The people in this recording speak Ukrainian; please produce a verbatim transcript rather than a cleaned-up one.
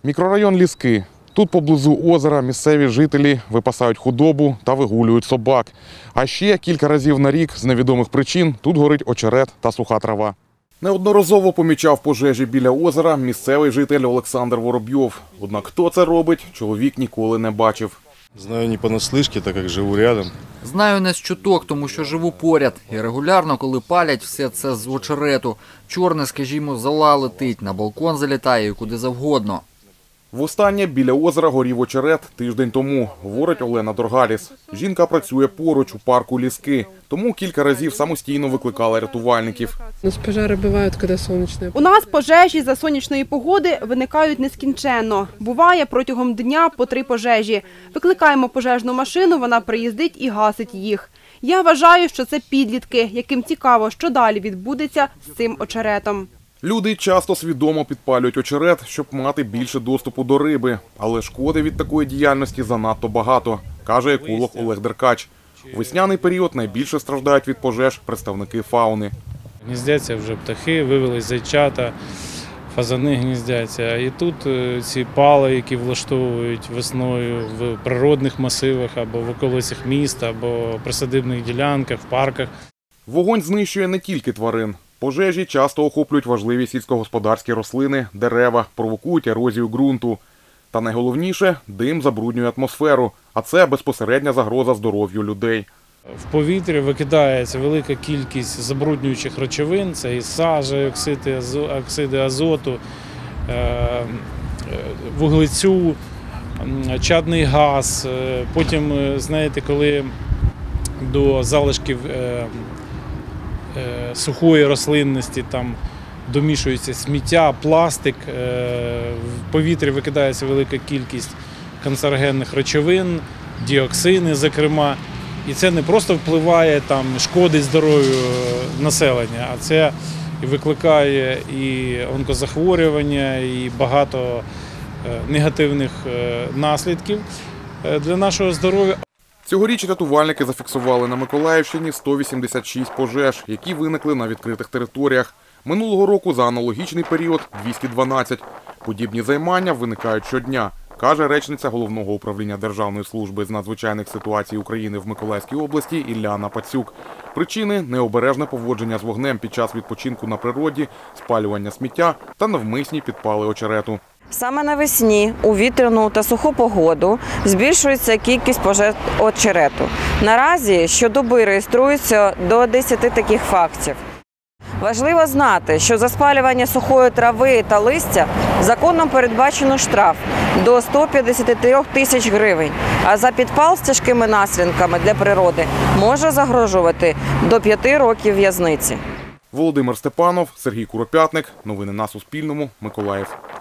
Мікрорайон Ліски. Тут поблизу озера місцеві жителі випасають худобу та вигулюють собак. А ще кілька разів на рік з невідомих причин тут горить очерет та суха трава. Неодноразово помічав пожежі біля озера місцевий житель Олександр Воробйов. Однак хто це робить, чоловік ніколи не бачив. Знаю не понаслышке, так як живу рядом. Знаю не з чуток, тому що живу поряд. І регулярно, коли палять все це з очерету. Чорне, скажімо, зола летить, на балкон залітає і куди завгодно. Востаннє біля озера горів очерет тиждень тому, говорить Олена Доргаліс. Жінка працює поруч у парку Ліски, тому кілька разів самостійно викликала рятувальників. У нас пожежі бувають, коли сонячне. У нас пожежі за сонячної погоди виникають нескінченно. Буває протягом дня по три пожежі. Викликаємо пожежну машину, вона приїздить і гасить їх. Я вважаю, що це підлітки, яким цікаво, що далі відбудеться з цим очеретом. Люди часто свідомо підпалюють очерет, щоб мати більше доступу до риби. Але шкоди від такої діяльності занадто багато, каже еколог Олег Деркач. У весняний період найбільше страждають від пожеж представники фауни. Гніздяться вже птахи, вивелись зайчата, фазани гніздяться. І тут ці пали, які влаштовують весною в природних масивах або в околицях міста, або присадибних ділянках, в парках. Вогонь знищує не тільки тварин. Пожежі часто охоплюють важливі сільськогосподарські рослини, дерева, провокують ерозію ґрунту. Та найголовніше – дим забруднює атмосферу, а це безпосередня загроза здоров'ю людей. В повітря викидається велика кількість забруднюючих речовин, це і сажа, оксиди, оксиди азоту, вуглецю, чадний газ. Потім, знаєте, коли до залишків сухої рослинності там домішується сміття, пластик, в повітрі викидається велика кількість канцерогенних речовин, діоксини, зокрема. І це не просто впливає, там, шкодить здоров'ю населення, а це викликає і онкозахворювання, і багато негативних наслідків для нашого здоров'я. Цьогоріч рятувальники зафіксували на Миколаївщині сто вісімдесят шість пожеж, які виникли на відкритих територіях. Минулого року за аналогічний період – двісті дванадцять. Подібні займання виникають щодня, каже речниця Головного управління Державної служби з надзвичайних ситуацій України в Миколаївській області Ілляна Пацюк. Причини – необережне поводження з вогнем під час відпочинку на природі, спалювання сміття та навмисні підпали очерету. Саме навесні, у вітряну та суху погоду, збільшується кількість пожеж очерету. Наразі щодоби реєструється до десяти таких фактів. Важливо знати, що за спалювання сухої трави та листя законом передбачено штраф до ста п'ятдесяти трьох тисяч гривень, а за підпал з тяжкими наслідками для природи може загрожувати до п'яти років в'язниці. Володимир Степанов, Сергій Куропятник. Новини на Суспільному. Миколаїв.